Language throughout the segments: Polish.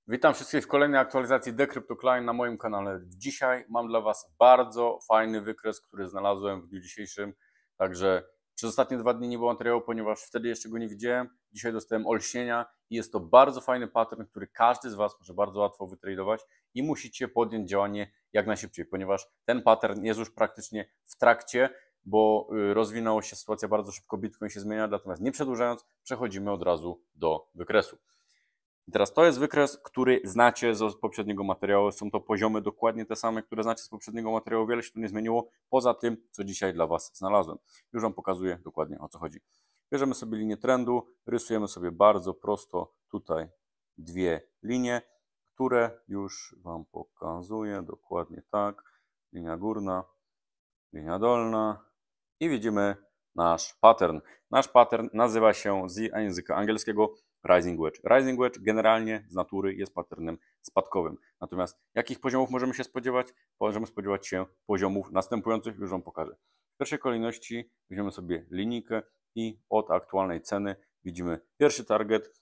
Witam wszystkich w kolejnej aktualizacji Decrypto Client na moim kanale. Dzisiaj mam dla Was bardzo fajny wykres, który znalazłem w dniu dzisiejszym. Także przez ostatnie 2 dni nie było materiału, ponieważ wtedy jeszcze go nie widziałem. Dzisiaj dostałem olśnienia i jest to bardzo fajny pattern, który każdy z Was może bardzo łatwo wytradować i musicie podjąć działanie jak najszybciej, ponieważ ten pattern jest już praktycznie w trakcie, bo rozwinęła się sytuacja bardzo szybko, Bitcoin się zmienia, natomiast nie przedłużając, przechodzimy od razu do wykresu. I teraz to jest wykres, który znacie z poprzedniego materiału. Są to poziomy dokładnie te same, które znacie z poprzedniego materiału. Wiele się tu nie zmieniło, poza tym, co dzisiaj dla Was znalazłem. Już Wam pokazuję dokładnie, o co chodzi. Bierzemy sobie linię trendu, rysujemy sobie bardzo prosto tutaj dwie linie, które już Wam pokazuję dokładnie tak. Linia górna, linia dolna i widzimy nasz pattern. Nasz pattern nazywa się z języka angielskiego Rising Wedge. Rising Wedge generalnie z natury jest patternem spadkowym. Natomiast jakich poziomów możemy się spodziewać? Możemy spodziewać się poziomów następujących, już Wam pokażę. W pierwszej kolejności weźmiemy sobie linijkę i od aktualnej ceny widzimy pierwszy target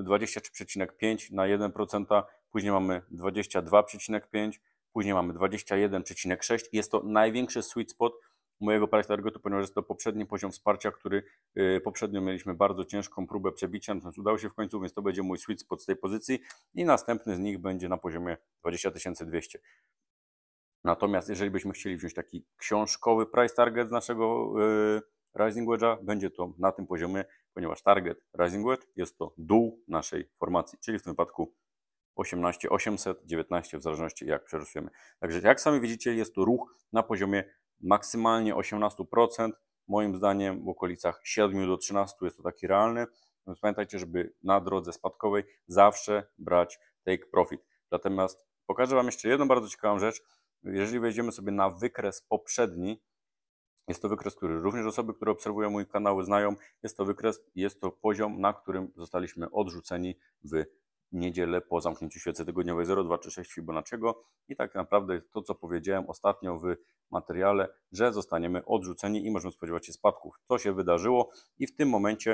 23,5 na 1%, później mamy 22,5, później mamy 21,6 i jest to największy sweet spot mojego price targetu, ponieważ jest to poprzedni poziom wsparcia, który poprzednio mieliśmy bardzo ciężką próbę przebicia, natomiast udało się w końcu, więc to będzie mój sweet spot z tej pozycji i następny z nich będzie na poziomie 20 200. Natomiast jeżeli byśmy chcieli wziąć taki książkowy price target z naszego Rising Wedge'a, będzie to na tym poziomie, ponieważ target Rising Wedge jest to dół naszej formacji, czyli w tym wypadku 18 800, 19 w zależności jak przerysujemy. Także jak sami widzicie, jest to ruch na poziomie maksymalnie 18%, moim zdaniem w okolicach 7 do 13 jest to taki realny. Więc pamiętajcie, żeby na drodze spadkowej zawsze brać take profit. Natomiast pokażę Wam jeszcze jedną bardzo ciekawą rzecz. Jeżeli wejdziemy sobie na wykres poprzedni, jest to wykres, który również osoby, które obserwują mój kanał, znają. Jest to wykres, jest to poziom, na którym zostaliśmy odrzuceni w niedzielę po zamknięciu świecy tygodniowej 0,236 Fibonacciego i tak naprawdę to, co powiedziałem ostatnio w materiale, że zostaniemy odrzuceni i możemy spodziewać się spadków. To się wydarzyło i w tym momencie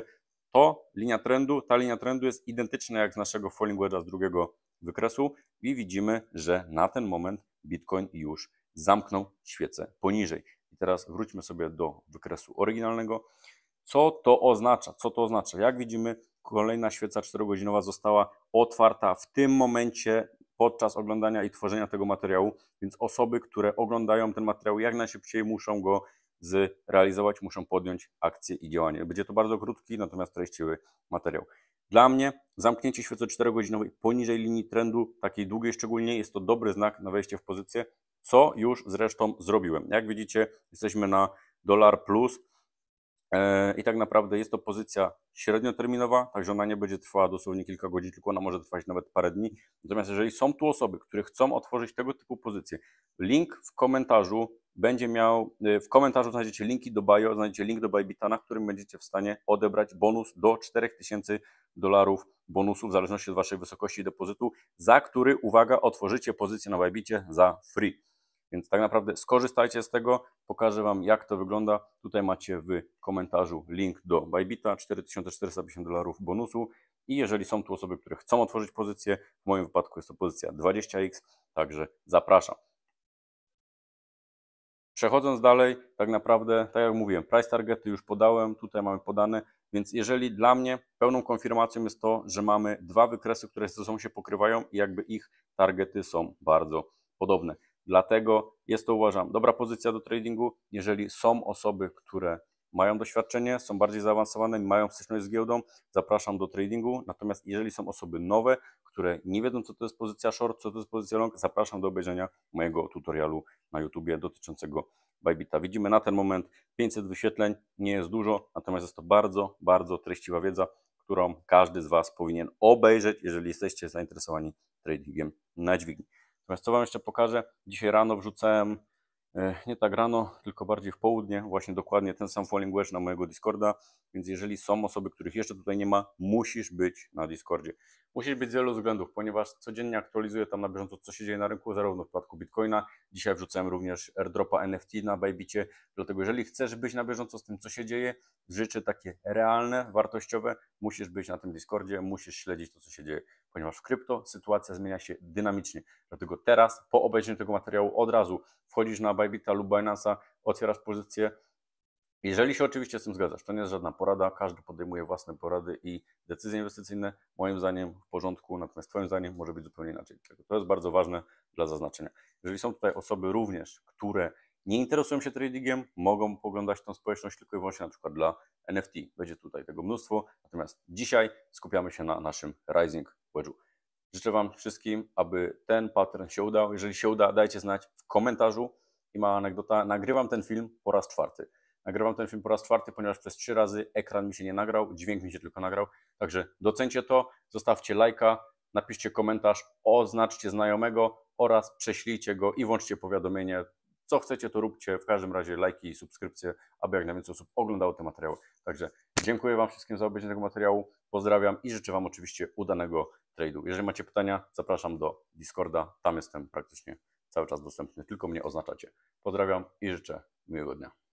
ta linia trendu jest identyczna jak z naszego falling wedge'a z drugiego wykresu i widzimy, że na ten moment Bitcoin już zamknął świecę poniżej. I teraz wróćmy sobie do wykresu oryginalnego. Co to oznacza? Co to oznacza? Jak widzimy, kolejna świeca 4-godzinowa została otwarta w tym momencie podczas oglądania i tworzenia tego materiału, więc osoby, które oglądają ten materiał, jak najszybciej muszą go zrealizować, muszą podjąć akcję i działanie. Będzie to bardzo krótki, natomiast treściwy materiał. Dla mnie zamknięcie świecy 4-godzinowej poniżej linii trendu, takiej długiej szczególnie, jest to dobry znak na wejście w pozycję, co już zresztą zrobiłem. Jak widzicie, jesteśmy na dolar plus i tak naprawdę jest to pozycja średnioterminowa, także ona nie będzie trwała dosłownie kilka godzin, tylko ona może trwać nawet parę dni. Natomiast jeżeli są tu osoby, które chcą otworzyć tego typu pozycje, link w komentarzu będzie miał, w komentarzu znajdziecie linki do bio, znajdziecie link do Bybita, na którym będziecie w stanie odebrać bonus do $4000 bonusu w zależności od Waszej wysokości depozytu, za który, uwaga, otworzycie pozycję na Bybicie za free. Więc tak naprawdę skorzystajcie z tego, pokażę Wam, jak to wygląda. Tutaj macie w komentarzu link do Bybita, $4450 bonusu i jeżeli są tu osoby, które chcą otworzyć pozycję, w moim wypadku jest to pozycja 20x, także zapraszam. Przechodząc dalej, tak naprawdę, tak jak mówiłem, price targety już podałem, tutaj mamy podane, więc jeżeli dla mnie pełną konfirmacją jest to, że mamy dwa wykresy, które ze sobą się pokrywają i jakby ich targety są bardzo podobne. Dlatego jest to, uważam, dobra pozycja do tradingu, jeżeli są osoby, które mają doświadczenie, są bardziej zaawansowane, mają styczność z giełdą, zapraszam do tradingu. Natomiast jeżeli są osoby nowe, które nie wiedzą, co to jest pozycja short, co to jest pozycja long, zapraszam do obejrzenia mojego tutorialu na YouTubie dotyczącego Bybita. Widzimy na ten moment 500 wyświetleń, nie jest dużo, natomiast jest to bardzo, bardzo treściwa wiedza, którą każdy z Was powinien obejrzeć, jeżeli jesteście zainteresowani tradingiem na dźwigni. Natomiast co Wam jeszcze pokażę, dzisiaj rano wrzucałem, nie tak rano, tylko bardziej w południe, właśnie dokładnie ten sam falling wedge na mojego Discorda, więc jeżeli są osoby, których jeszcze tutaj nie ma, musisz być na Discordzie. Musisz być z wielu względów, ponieważ codziennie aktualizuję tam na bieżąco, co się dzieje na rynku, zarówno w przypadku Bitcoina. Dzisiaj wrzucałem również airdropa NFT na Bybicie, dlatego jeżeli chcesz być na bieżąco z tym, co się dzieje, rzeczy takie realne, wartościowe, musisz być na tym Discordzie, musisz śledzić to, co się dzieje, ponieważ w krypto sytuacja zmienia się dynamicznie. Dlatego teraz, po obejrzeniu tego materiału, od razu wchodzisz na Bybita lub Binance'a, otwierasz pozycję. Jeżeli się oczywiście z tym zgadzasz, to nie jest żadna porada, każdy podejmuje własne porady i decyzje inwestycyjne, moim zdaniem w porządku, natomiast Twoim zdaniem może być zupełnie inaczej. To jest bardzo ważne dla zaznaczenia. Jeżeli są tutaj osoby również, które nie interesują się tradingiem, mogą poglądać tą społeczność tylko i wyłącznie na przykład dla NFT. Będzie tutaj tego mnóstwo, natomiast dzisiaj skupiamy się na naszym Rising Wedge'u. Życzę Wam wszystkim, aby ten pattern się udał. Jeżeli się uda, dajcie znać w komentarzu. I mała anegdota, nagrywam ten film po raz czwarty. Nagrywam ten film po raz czwarty, ponieważ przez 3 razy ekran mi się nie nagrał, dźwięk mi się tylko nagrał. Także docencie to, zostawcie lajka, napiszcie komentarz, oznaczcie znajomego oraz prześlijcie go i włączcie powiadomienie. Co chcecie, to róbcie. W każdym razie lajki i subskrypcje, aby jak najwięcej osób oglądało te materiały. Także dziękuję Wam wszystkim za obejrzenie tego materiału. Pozdrawiam i życzę Wam oczywiście udanego trade'u. Jeżeli macie pytania, zapraszam do Discorda. Tam jestem praktycznie cały czas dostępny. Tylko mnie oznaczacie. Pozdrawiam i życzę miłego dnia.